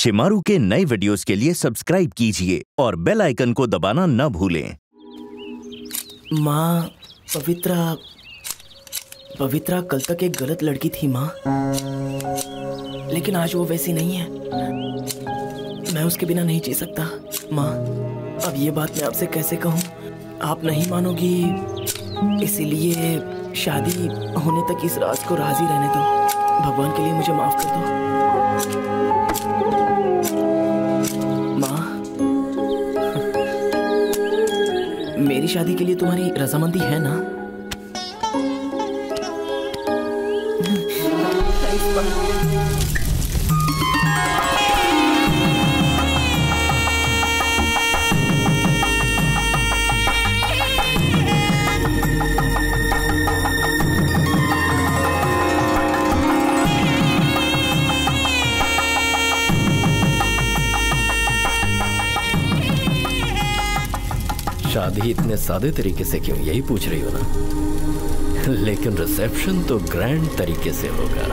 शिमारू के नए वीडियोस के लिए सब्सक्राइब कीजिए और बेल आइकन को दबाना न भूलें। माँ, पवित्रा कल तक एक गलत लड़की थी माँ, लेकिन आज वो वैसी नहीं है। मैं उसके बिना नहीं जी सकता माँ। अब ये बात मैं आपसे कैसे कहूँ, आप नहीं मानोगी, इसीलिए शादी होने तक इस राज को राज ही रहने दो। भगवान के लिए मुझे माफ कर दो माँ। मेरी शादी के लिए तुम्हारी रजामंदी है ना? शादी इतने सादे तरीके से क्यों, यही पूछ रही हो ना? लेकिन रिसेप्शन तो ग्रैंड तरीके से होगा।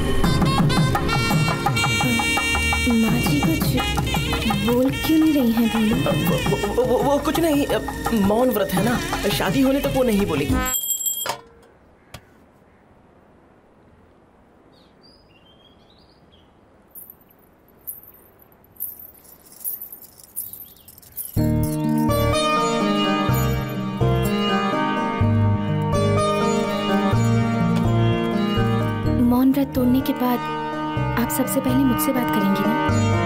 माँ जी कुछ बोल क्यों नहीं रही हैं? बोलो। वो कुछ नहीं, मौन व्रत है ना, शादी होने तक वो नहीं बोलेगी। मौन व्रत तोड़ने के बाद आप सबसे पहले मुझसे बात करेंगी ना?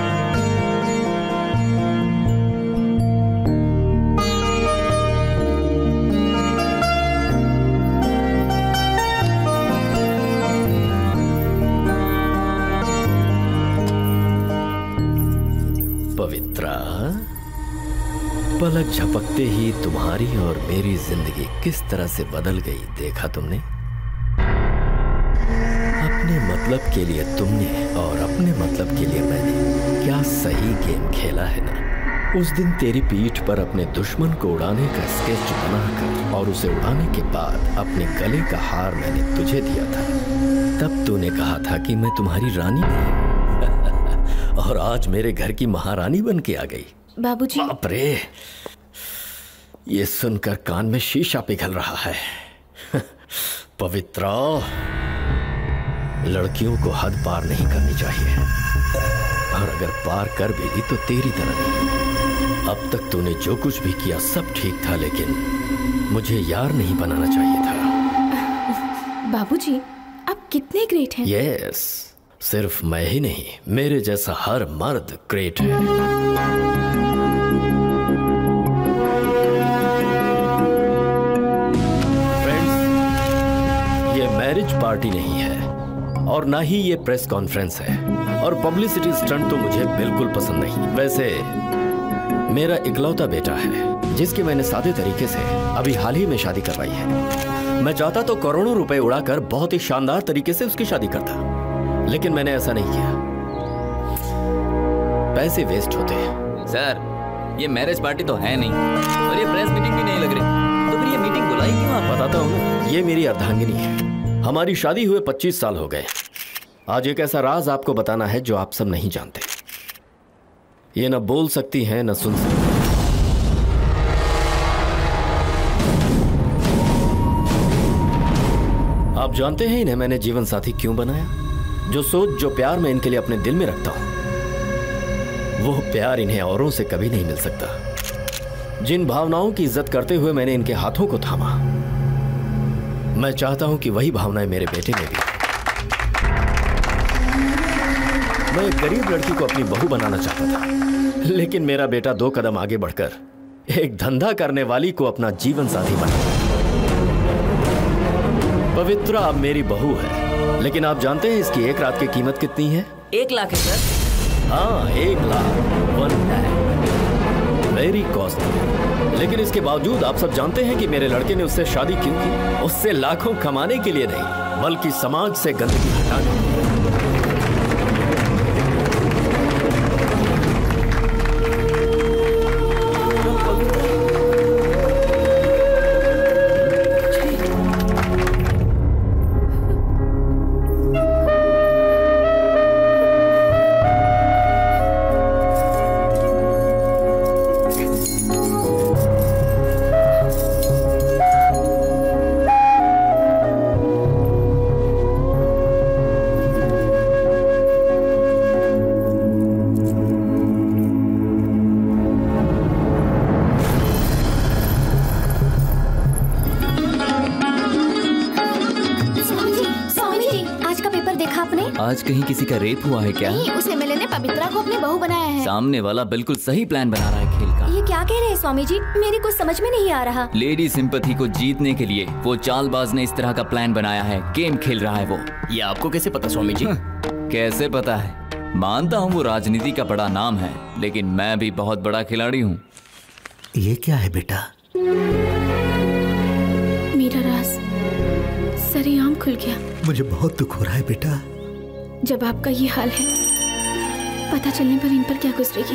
पवित्रा, पलक झपकते ही तुम्हारी और मेरी जिंदगी किस तरह से बदल गई, देखा तुमने? अपने मतलब के लिए तुमने और अपने मतलब के लिए मैंने क्या सही गेम खेला है ना। उस दिन तेरी पीठ पर अपने दुश्मन को उड़ाने का स्केच बनाकर और उसे उड़ाने के बाद अपने गले का हार मैंने तुझे दिया था। तब तूने कहा था कि मैं तुम्हारी रानी नहीं और आज मेरे घर की महारानी बन के आ गई। बाबूजी। बाप रे, ये सुनकर कान में शीशा पिघल रहा है। पवित्रा, लड़कियों को हद पार नहीं करनी चाहिए, और अगर पार कर भी ली तो तेरी तरह नहीं। अब तक तूने जो कुछ भी किया सब ठीक था, लेकिन मुझे यार नहीं बनाना चाहिए था। बाबूजी, आप कितने ग्रेट हैं। यस, सिर्फ मैं ही नहीं, मेरे जैसा हर मर्द ग्रेट है। फ्रेंड्स, ये मैरिज पार्टी नहीं है और ना ही ये प्रेस कॉन्फ्रेंस है, और पब्लिसिटी स्टंट तो मुझे बिल्कुल पसंद नहीं। वैसे मेरा इकलौता बेटा है जिसकी मैंने सादे तरीके से अभी हाल ही में शादी करवाई है। मैं चाहता तो करोड़ों रुपए उड़ाकर बहुत ही शानदार तरीके से उसकी शादी करता, लेकिन मैंने ऐसा नहीं किया। पैसे वेस्ट होते हैं। सर, ये मैरिज पार्टी तो है नहीं और ये प्रेस मीटिंग भी नहीं लग रही, तो फिर ये मीटिंग बुलाई क्यों? आप बताता हूँ ना, ये मेरी अर्धांगिनी है। हमारी शादी हुए 25 साल हो गए। आज एक ऐसा राज आपको बताना है जो आप सब नहीं जानते। ये न बोल सकती हैं न सुन सकती। आप जानते हैं इन्हें मैंने जीवन साथी क्यों बनाया? जो सोच, जो प्यार मैं इनके लिए अपने दिल में रखता हूं, वो प्यार इन्हें औरों से कभी नहीं मिल सकता। जिन भावनाओं की इज्जत करते हुए मैंने इनके हाथों को थामा, मैं चाहता हूं कि वही भावनाएं मेरे बेटे में भी। मैं एक गरीब लड़की को अपनी बहू बनाना चाहता था, लेकिन मेरा बेटा 2 कदम आगे बढ़कर एक धंधा करने वाली को अपना जीवन साथी बना। पवित्रा अब मेरी बहू है, लेकिन आप जानते हैं इसकी एक रात की कीमत कितनी है? 1 लाख है सर। हाँ, 1 लाख, 1 लाख, वेरी कॉस्टली। लेकिन इसके बावजूद आप सब जानते हैं कि मेरे लड़के ने उससे शादी क्यों की? उससे लाखों कमाने के लिए नहीं, बल्कि समाज से गंदगी हटाने के लिए। आज कहीं किसी का रेप हुआ है क्या? नहीं, उस एमएलए ने पवित्रा को अपनी बहू बनाया है। सामने वाला बिल्कुल सही प्लान बना रहा है खेल का। ये क्या कह रहे हैं स्वामी जी? मेरे कुछ समझ में नहीं आ रहा। लेडी सिंपैथी को जीतने के लिए वो चालबाज ने इस तरह का प्लान बनाया है। गेम खेल रहा है वो। ये आपको कैसे पता स्वामी जी? कैसे पता है? मानता हूँ वो राजनीति का बड़ा नाम है, लेकिन मैं भी बहुत बड़ा खिलाड़ी हूँ। ये क्या है बेटा? मेरा राज सरेआम खुल गया। मुझे बहुत दुख हो रहा है बेटा। जब आपका ये हाल है, पता चलने पर इन पर क्या गुजरेगी।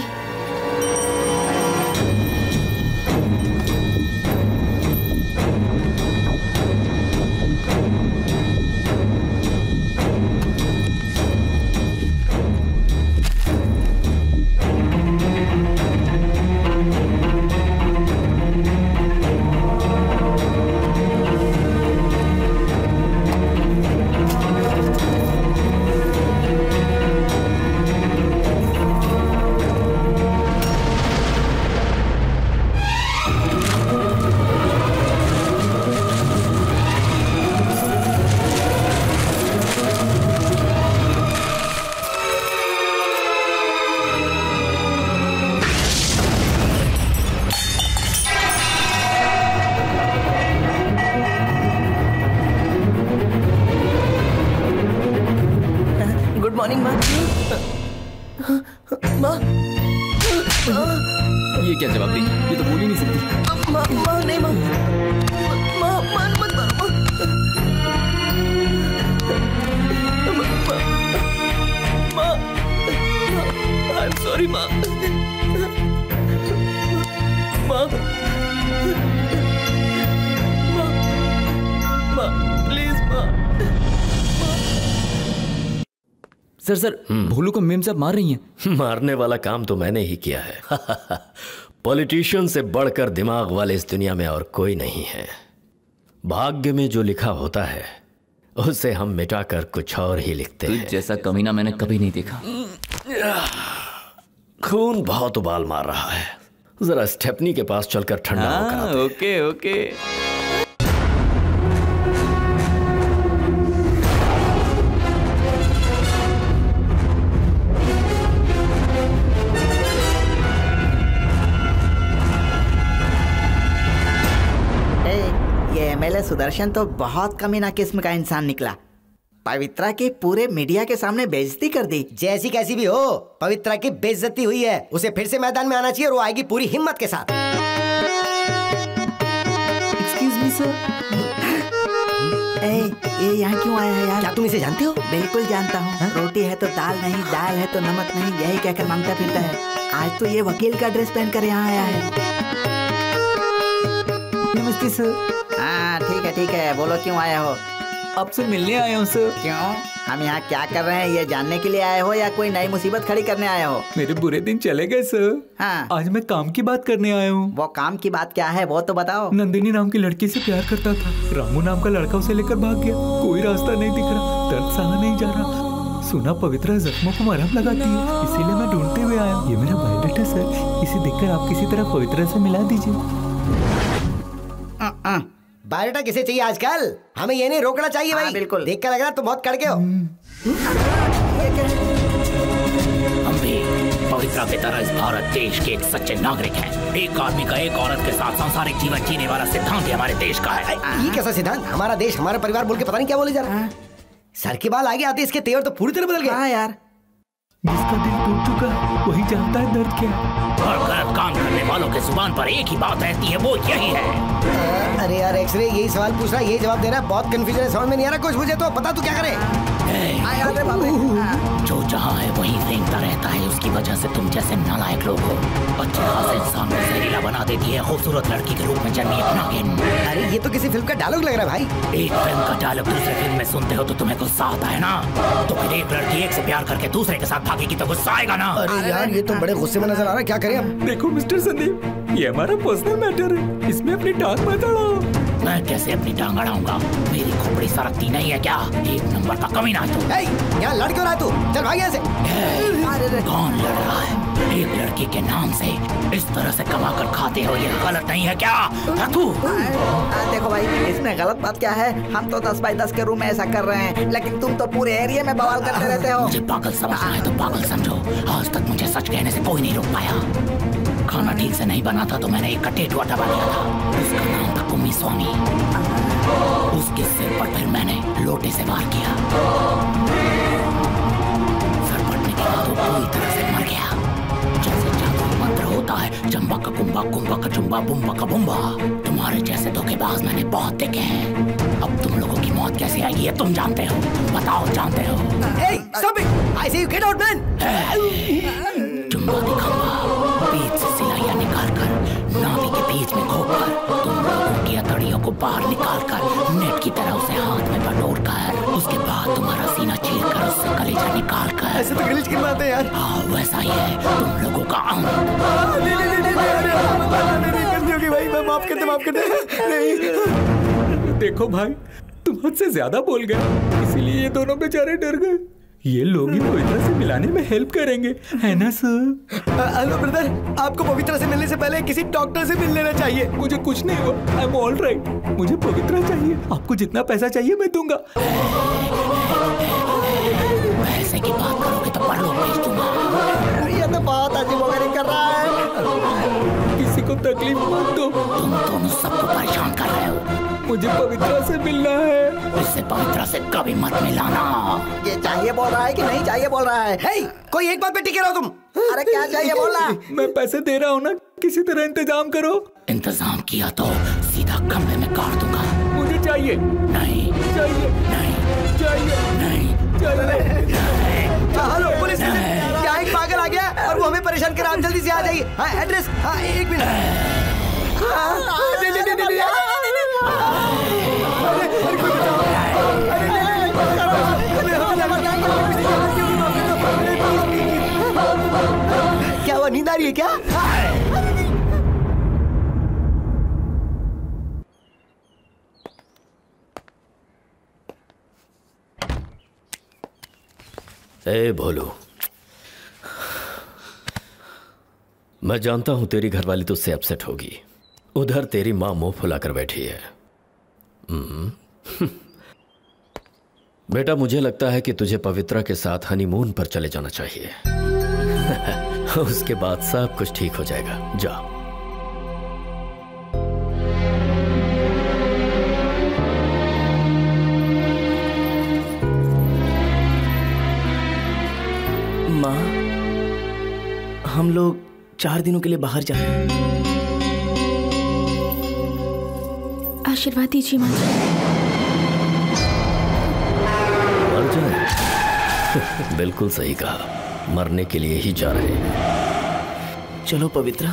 ये क्या जवाब दी? ये तो बोल ही नहीं सकती। नहीं माँ, आई एम सॉरी माँ। माँ प्लीज माँ। सर भोलू को मेम साहब मार रही हैं। मारने वाला काम तो मैंने ही किया है। पॉलिटिशियन से बढ़कर दिमाग वाले इस दुनिया में और कोई नहीं है। भाग्य में जो लिखा होता है उसे हम मिटाकर कुछ और ही लिखते हैं। जैसा कमीना मैंने कभी नहीं देखा। खून बहुत उबाल मार रहा है। जरा स्टेपनी के पास चलकर ठंडा होकर। Okay okay. एमएलए सुदर्शन तो बहुत कमीना किस्म का इंसान निकला। पवित्रा की पूरे मीडिया के सामने बेइज्जती कर दी। जैसी कैसी भी हो, पवित्रा की बेइज्जती हुई है। उसे फिर से मैदान में आना चाहिए और वो आएगी पूरी हिम्मत के साथ। Excuse me sir. ये यहाँ क्यों आया है यार? क्या तुम इसे जानते हो? बिल्कुल जानता हूँ। रोटी है तो दाल नहीं, दाल है तो नमक नहीं, यही कहकर मांगता फिरता है। आज तो ये वकील का ड्रेस पहनकर यहाँ आया है। नमस्ते सर। हाँ ठीक है, बोलो क्यों आए हो? आपसे मिलने आया हूँ सर। क्यों? हम यहाँ क्या कर रहे हैं ये जानने के लिए आए हो या कोई नई मुसीबत खड़ी करने आए हो? मेरे बुरे दिन चले गए सर। हाँ। आज मैं काम की बात करने आया हूँ। वो काम की बात क्या है वो तो बताओ। नंदिनी नाम की लड़की से प्यार करता था। रामू नाम का लड़का उसे लेकर भाग गया। कोई रास्ता नहीं दिख रहा, दर्द सहा नहीं जा रहा। सुना पवित्रा जख्मों को मरहम लगाती है, इसीलिए मैं ढूंढते हुए आया। ये मेरा बायोडेटा सर, इसे देखकर आप किसी तरह पवित्रा से मिला दीजिए। बायोडाटा किसे चाहिए आजकल? हमें ये नहीं रोकना चाहिए भाई। बिल्कुल। देख कर लग रहा तुम बहुत कड़के हो। हम भी पवित्रा की तरह इस भारत देश के एक सच्चे नागरिक हैं। एक आदमी का एक औरत के साथ सांसारिक जीवन जीने वाला सिद्धांत हमारे देश का है। ये कैसा सिद्धांत? हमारा देश हमारा परिवार बोल के पता नहीं क्या बोले जा रहा है। सर के बाल आगे आते इसके तेवर तो पूरी तरह बदल गए। हाँ यार, जिसका दिल टूट चुका है वही जानता है दर्द क्या है। और गलत काम करने वालों के जुबान पर एक ही बात रहती है, वो यही है। अरे यार एक्सरे यही सवाल पूछ रहा है, यही जवाब दे रहा है। बहुत कंफ्यूजन है, समझ में नहीं आ रहा कुछ। मुझे तो बता तू क्या करे। जो जहाँ है वहीं रेंगता रहता है। उसकी वजह से तुम जैसे नालायक लोग हो अच्छे खासे इंसान को जहरीला बना देती है। खूबसूरत लड़की के रूप में जन्मी एक नागिन। अरे ये तो किसी फिल्म का डायलॉग लग रहा है भाई। एक फिल्म का डायलॉग दूसरे फिल्म में सुनते हो तो तुम्हें गुस्सा आता है ना? तो फिर एक लड़की एक से प्यार करके दूसरे के साथ भागेगी तो गुस्सा आएगा ना? अरे यार ये तो बड़े गुस्से में नजर आ रहा है, क्या करें हम? देखो मिस्टर संदीप, ये हमारा पर्सनल मैटर है, इसमें अपनी टांग मत अड़ाओ। मैं कैसे अपनी टांग अड़ाऊंगा? मेरी खोपड़ी सरकती नहीं है क्या? एक नंबर का कमीना है तू। यहाँ लड़ क्यों रहा है तू? चल भाग यहाँ से। कौन लड़ रहा है? एक लड़की के नाम से इस तरह से कमा कर खाते हो, ये गलत नहीं है क्या? तू देखो भाई, इसमें गलत बात क्या है? हम तो 10 बाई 10 के रूम में ऐसा कर रहे हैं, लेकिन तुम तो पूरे एरिया में बवाल करते रहते हो। मुझे पागल समझना है तो पागल समझो। आज तक मुझे सच कहने से कोई नहीं रोक पाया। खाना ठीक से नहीं बना था तो मैंने एक टेटुआ दबा दिया था, उसका नाम था कुम्मी स्वामी। उसके सिर पर फिर मैंने लोटे से वार किया। सर पड़ने के बाद वो पूरी तरह से मर गया। जैसे जादू मंत्र होता है, चंबा का कुंबा, कुंबा का चुंबा, बुम्बा का बुम्बा। तुम्हारे जैसे धोखेबाज मैंने बहुत देखे हैं। अब तुम लोगों की मौत कैसे आएगी ये तुम जानते हो? बताओ, जानते हो? Hey, stop it! I say you get out, man! चुंबा दिखाऊंगा, पेट से सिलाइयाँ निकालकर, नाभि के बीच में घोंपकर, तुम लोगों की अतड़ियों को बाहर निकालकर, नेट की तरह उसे हाथ में बटोरकर, उसके बाद तुम्हारा सीना चीरकर उससे कलेजा निकालकर। ऐसे तो गलीज की बात है यार। हाँ, वैसा ही है तुम लोगों का अंत। नहीं भाई, मैं माफ कर दे। नहीं। देखो भाई, तुम हद से ज्यादा बोल गए, इसीलिए ये दोनों बेचारे डर गए। ये लोग ही पवित्रा से मिलाने में हेल्प करेंगे, है ना सर? हेलो ब्रदर, आपको पवित्रा से मिलने से पहले किसी डॉक्टर से मिल लेना चाहिए। मुझे कुछ नहीं हुआ, आई एम ऑल राइट। मुझे पवित्रा चाहिए, आपको जितना पैसा चाहिए मैं दूंगा। पैसे की बात करोगे तो परलोक भेज दूंगा। ये तो बहुत अजीबोगरीब कर रहा है। किसी को तकलीफ मत दो। तुम दोनों सबको परेशान कर रहे हो। मुझे पवित्रा से मिलना है। इससे पवित्रा से कभी मत मिलाना। ये चाहिए बोल रहा है कि नहीं चाहिए बोल रहा है? Hey, कोई एक बात पे टिके रहो तुम। अरे क्या चाहिए बोल रहा? मैं पैसे दे रहा हूँ ना, किसी तरह इंतजाम करो। इंतजाम किया तो सीधा कमरे में काट दूंगा। मुझे चाहिए। नहीं चाहिए। नहीं चाहिए। नहीं चाहिए। हेलो पुलिस, क्या एक पागल आ गया और वो हमें परेशान कर रहा है। आप जल्दी से आ जाइए। हाँ, एड्रेस। हाँ, एक मिनट। क्या हुआ, नींद आ रही है क्या? ए भोलू, मैं जानता हूं तेरी घरवाली तुझसे अपसेट होगी। उधर तेरी माँ मुंह फुलाकर बैठी है। बेटा, मुझे लगता है कि तुझे पवित्रा के साथ हनीमून पर चले जाना चाहिए। उसके बाद सब कुछ ठीक हो जाएगा। जा। माँ, हम लोग 4 दिनों के लिए बाहर जा रहे हैं। आशीर्वाद दीजिए माँ। मर जाए। बिल्कुल सही कहा, मरने के लिए ही जा रहे हैं। चलो पवित्रा।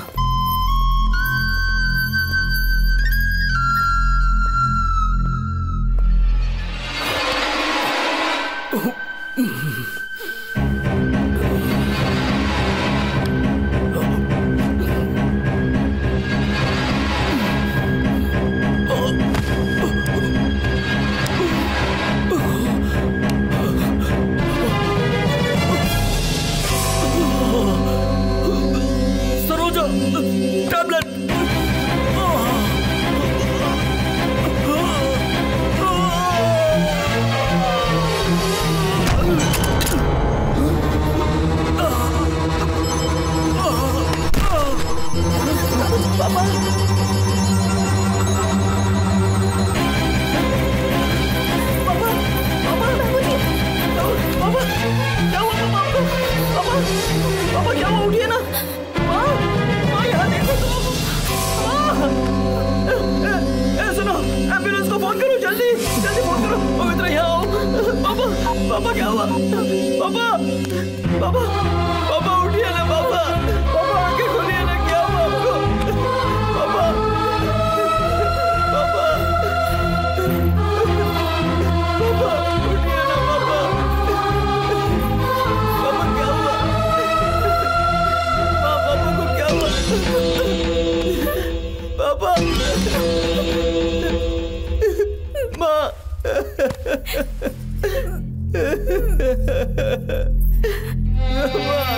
माँ